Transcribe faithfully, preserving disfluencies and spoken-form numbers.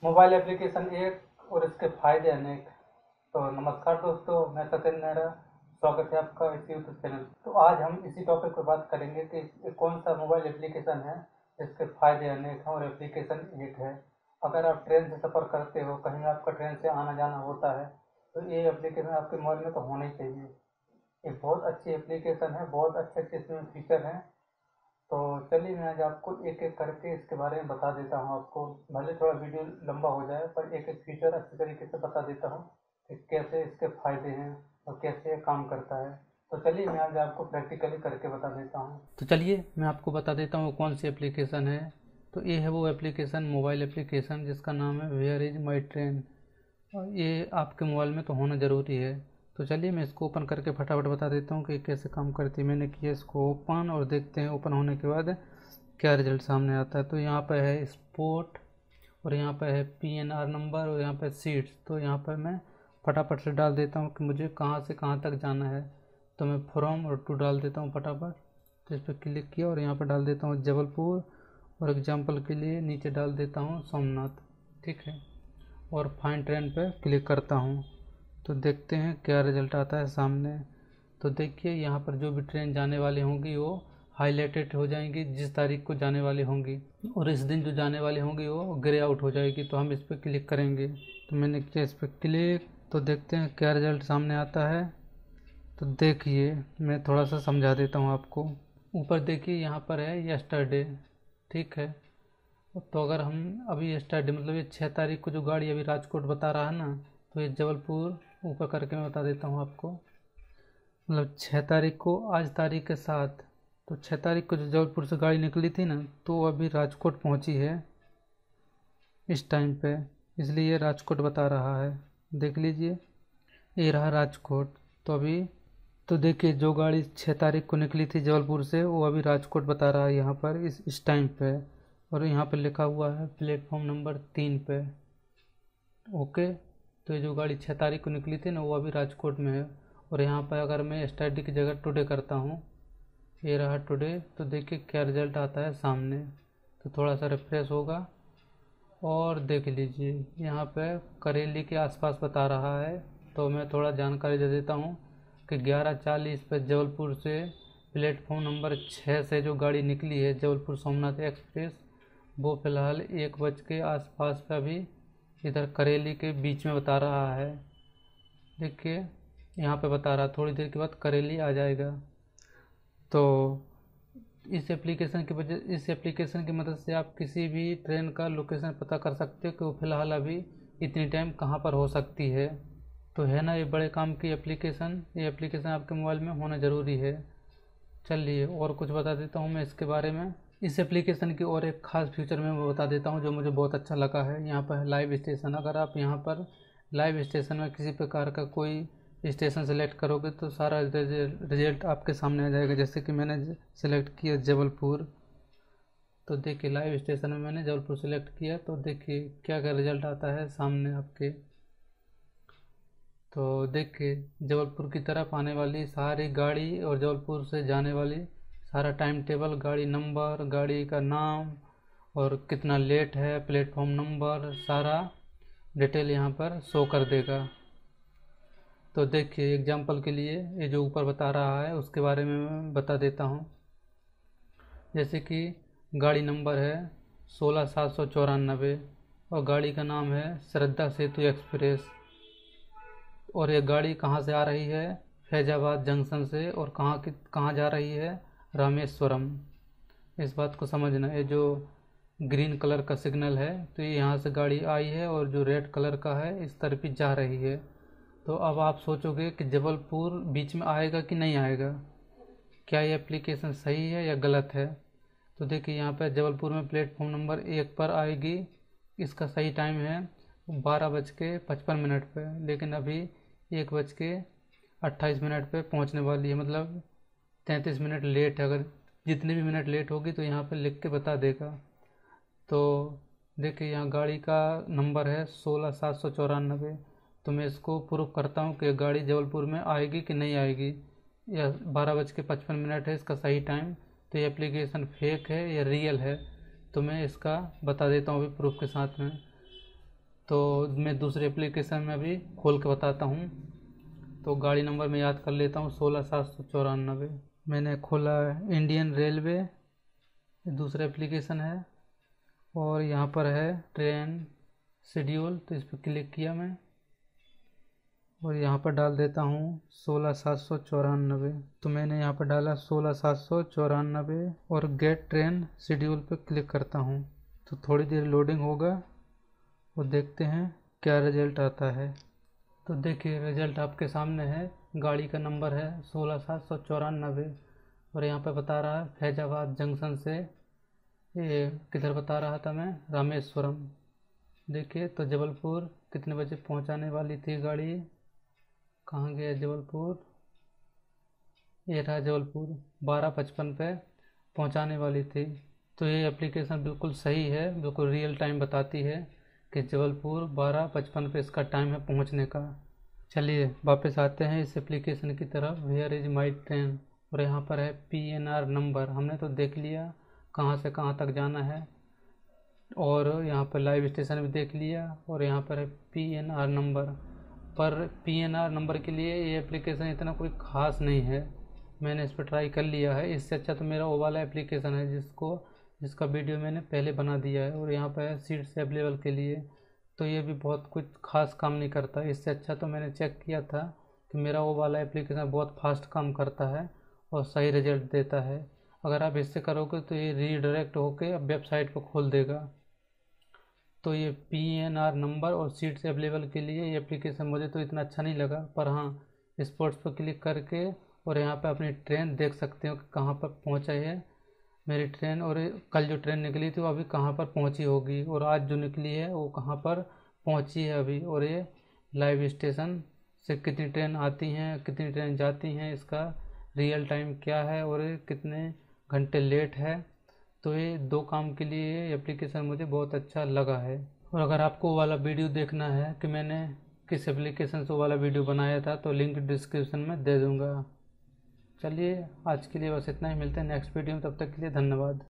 Mobile application एक और इसके फायदे अनेक। तो नमस्कार दोस्तों, मैं सत्येंद्र नेहरा। स्वागत है आपका इस यूट्यूब चैनल। तो आज हम इसी टॉपिक पर बात करेंगे कि ये कौन सा मोबाइल एप्लीकेशन है जिसके फायदे अनेक हैं और एप्लीकेशन एक है। अगर आप ट्रेन से सफ़र करते हो, कहीं आपका ट्रेन से आना जाना होता है, तो ये एप्लीकेशन आपके मोबाइल में तो होना ही चाहिए। ये बहुत अच्छी एप्लीकेशन है, बहुत अच्छे अच्छे इसमें फीचर हैं। तो चलिए मैं आज आपको एक एक करके इसके बारे में बता देता हूँ। आपको भले थोड़ा वीडियो लंबा हो जाए, पर एक एक फीचर अच्छी तरीके से बता देता हूँ कि कैसे इसके फायदे हैं और कैसे ये काम करता है। तो चलिए मैं आज आपको प्रैक्टिकली करके बता देता हूँ। तो चलिए मैं आपको बता देता हूँ कौन सी एप्लीकेशन है। तो ये है वो एप्लीकेशन, मोबाइल एप्लीकेशन जिसका नाम है वेयर इज़ माई ट्रेन। और ये आपके मोबाइल में तो होना ज़रूरी है। तो चलिए मैं इसको ओपन करके फटाफट बता देता हूँ कि कैसे काम करती है। मैंने किया इसको ओपन और देखते हैं ओपन होने के बाद क्या रिजल्ट सामने आता है। तो यहाँ पर है स्पोर्ट और यहाँ पर है पी एन आर नंबर और यहाँ पर सीट्स। तो यहाँ पर मैं फटाफट से डाल देता हूँ कि मुझे कहाँ से कहाँ तक जाना है। तो मैं फ्रॉम और टू डाल देता हूँ फटाफट। तो इस पर क्लिक किया और यहाँ पर डाल देता हूँ जबलपुर और एग्जाम्पल के लिए नीचे डाल देता हूँ सोमनाथ। ठीक है, और फाइन ट्रेन पर क्लिक करता हूँ। तो देखते हैं क्या रिजल्ट आता है सामने। तो देखिए यहाँ पर जो भी ट्रेन जाने वाली होंगी वो हाईलाइटेड हो जाएंगी जिस तारीख को जाने वाली होंगी, और इस दिन जो जाने वाली होंगी वो ग्रे आउट हो जाएगी। तो हम इस पर क्लिक करेंगे। तो मैंने किया इस पर क्लिक। तो देखते हैं क्या रिजल्ट सामने आता है। तो देखिए मैं थोड़ा सा समझा देता हूँ आपको। ऊपर देखिए यहाँ पर है यस्टरडे। ठीक है, तो अगर हम अभी यस्टरडे मतलब ये छः तारीख को जो गाड़ी अभी राजकोट बता रहा है ना, तो ये जबलपुर ऊपर करके मैं बता देता हूँ आपको। मतलब छः तारीख को आज तारीख के साथ, तो छः तारीख को जो जबलपुर से गाड़ी निकली थी ना, तो वो अभी राजकोट पहुँची है इस टाइम पे, इसलिए ये राजकोट बता रहा है। देख लीजिए ये रहा राजकोट। तो अभी तो देखिए जो गाड़ी छः तारीख को निकली थी जबलपुर से वो अभी राजकोट बता रहा है यहाँ पर इस इस टाइम पे, और यहाँ पे लिखा हुआ है प्लेटफॉर्म नंबर तीन पे। ओके, तो ये जो गाड़ी छः तारीख को निकली थी ना वो अभी राजकोट में है। और यहाँ पर अगर मैं स्टडी की जगह टुडे करता हूँ, ये रहा टुडे, तो देखिए क्या रिजल्ट आता है सामने। तो थोड़ा सा रिफ्रेश होगा और देख लीजिए यहाँ पे करेली के आसपास बता रहा है। तो मैं थोड़ा जानकारी दे देता हूँ कि ग्यारह चालीस पर जबलपुर से प्लेटफॉर्म नंबर छः से जो गाड़ी निकली है जबलपुर सोमनाथ एक्सप्रेस, वो फ़िलहाल एक बज के आसपास पे अभी इधर करेली के बीच में बता रहा है। देखिए यहाँ पे बता रहा है थोड़ी देर के बाद करेली आ जाएगा। तो इस एप्लीकेशन की वजह इस एप्लीकेशन की मदद से आप किसी भी ट्रेन का लोकेशन पता कर सकते हो कि वो फ़िलहाल अभी इतनी टाइम कहाँ पर हो सकती है। तो है ना ये बड़े काम की एप्लीकेशन। ये एप्लीकेशन आपके मोबाइल में होना ज़रूरी है। चलिए और कुछ बता देता हूँ मैं इसके बारे में। इस एप्लीकेशन की और एक ख़ास फीचर मैं बता देता हूँ जो मुझे बहुत अच्छा लगा है। यहाँ पर लाइव स्टेशन। अगर आप यहाँ पर लाइव स्टेशन में किसी प्रकार का कोई स्टेशन सेलेक्ट करोगे तो सारा रिजल्ट आपके सामने आ जाएगा। जैसे कि मैंने सेलेक्ट किया जबलपुर, तो देखिए लाइव स्टेशन में मैंने जबलपुर सेलेक्ट किया, तो देखिए क्या क्या रिजल्ट आता है सामने आपके। तो देखिए जबलपुर की तरफ आने वाली सारी गाड़ी और जबलपुर से जाने वाली सारा टाइम टेबल, गाड़ी नंबर, गाड़ी का नाम और कितना लेट है, प्लेटफॉर्म नंबर, सारा डिटेल यहाँ पर शो कर देगा। तो देखिए एग्जाम्पल के लिए ये जो ऊपर बता रहा है उसके बारे में मैं बता देता हूँ। जैसे कि गाड़ी नंबर है सोलह सात सौ चौरानबे और गाड़ी का नाम है श्रद्धा सेतु एक्सप्रेस, और ये गाड़ी कहाँ से आ रही है, फैजाबाद जंक्शन से, और कहाँ की कहाँ जा रही है, रामेश्वरम। इस बात को समझना। ये जो ग्रीन कलर का सिग्नल है तो ये यहाँ से गाड़ी आई है, और जो रेड कलर का है इस तरफ ही जा रही है। तो अब आप सोचोगे कि जबलपुर बीच में आएगा कि नहीं आएगा, क्या ये एप्लीकेशन सही है या गलत है। तो देखिए यहाँ पर जबलपुर में प्लेटफॉर्म नंबर एक पर आएगी। इसका सही टाइम है बारह बज के पचपन मिनट पर, लेकिन अभी एक बज के अट्ठाईस मिनट पर पहुँचने वाली है, मतलब तैंतीस मिनट लेट है। अगर जितनी भी मिनट लेट होगी तो यहाँ पर लिख के बता देगा। तो देखिए यहाँ गाड़ी का नंबर है सोलह सात सौ चौरानबे। तो मैं इसको प्रूफ करता हूँ कि गाड़ी जबलपुर में आएगी कि नहीं आएगी, या बारह बज के पचपन मिनट है इसका सही टाइम। तो ये एप्लीकेशन फेक है या रियल है, तो मैं इसका बता देता हूँ अभी प्रूफ के साथ में। तो मैं दूसरे एप्लीकेशन में भी खोल के बताता हूँ। तो गाड़ी नंबर मैं याद कर लेता हूँ, सोलह सात सौ चौरानबे। मैंने खोला इंडियन रेलवे, दूसरा एप्लीकेशन है, और यहाँ पर है ट्रेन शेड्यूल, तो इस पर क्लिक किया मैं और यहाँ पर डाल देता हूँ सोलह सात सौ चौरानबे। तो मैंने यहाँ पर डाला सोलह सात सौ चौरानबे और गेट ट्रेन शेड्यूल पर क्लिक करता हूँ। तो थोड़ी देर लोडिंग होगा और देखते हैं क्या रिजल्ट आता है। तो देखिए रिजल्ट आपके सामने है। गाड़ी का नंबर है सोलह सात सौ चौरानबे और यहाँ पर बता रहा है फैजाबाद जंक्शन से, ये किधर बता रहा था मैं, रामेश्वरम। देखिए तो जबलपुर कितने बजे पहुँचाने वाली थी गाड़ी, कहाँ गया जबलपुर, ये रहा जबलपुर, बारह पचपन पे पहुँचाने वाली थी। तो ये एप्लीकेशन बिल्कुल सही है, बिल्कुल रियल टाइम बताती है कि जबलपुर बारह पचपन पे इसका टाइम है पहुँचने का। चलिए वापस आते हैं इस एप्लीकेशन की तरफ, वेयर इज़ माई ट्रेन, और यहाँ पर है पी एन आर नंबर। हमने तो देख लिया कहाँ से कहाँ तक जाना है, और यहाँ पर लाइव स्टेशन भी देख लिया, और यहाँ पर है पी एन आर नंबर। पर पी एन आर नंबर के लिए ये एप्लीकेशन इतना कोई ख़ास नहीं है, मैंने इस पर ट्राई कर लिया है। इससे अच्छा तो मेरा वो वाला एप्लीकेशन है जिसको जिसका वीडियो मैंने पहले बना दिया है, और यहाँ पर है सीट्स अवेलेबल के लिए, तो ये भी बहुत कुछ खास काम नहीं करता। इससे अच्छा तो मैंने चेक किया था कि मेरा वो वाला एप्लीकेशन बहुत फास्ट काम करता है और सही रिजल्ट देता है। अगर आप इससे करोगे तो ये रीडायरेक्ट होकर वेबसाइट को खोल देगा। तो ये पी एन आर नंबर और सीट्स अवेलेबल के लिए ये एप्लीकेशन मुझे तो इतना अच्छा नहीं लगा, पर हाँ स्पोर्ट्स पर क्लिक करके और यहाँ पे अपनी ट्रेन देख सकते हो कि कहाँ पर पहुँचा है मेरी ट्रेन, और कल जो ट्रेन निकली थी वो अभी कहाँ पर पहुँची होगी, और आज जो निकली है वो कहाँ पर पहुँची है अभी, और ये लाइव स्टेशन से कितनी ट्रेन आती हैं कितनी ट्रेन जाती हैं, इसका रियल टाइम क्या है और ये कितने घंटे लेट है। तो ये दो काम के लिए ये एप्लीकेशन मुझे बहुत अच्छा लगा है। और अगर आपको वो वाला वीडियो देखना है कि मैंने किस एप्लीकेशन से वो वाला वीडियो बनाया था तो लिंक डिस्क्रिप्शन में दे दूँगा। चलिए आज के लिए बस इतना ही, मिलते हैं नेक्स्ट वीडियो में, तब तक के लिए धन्यवाद।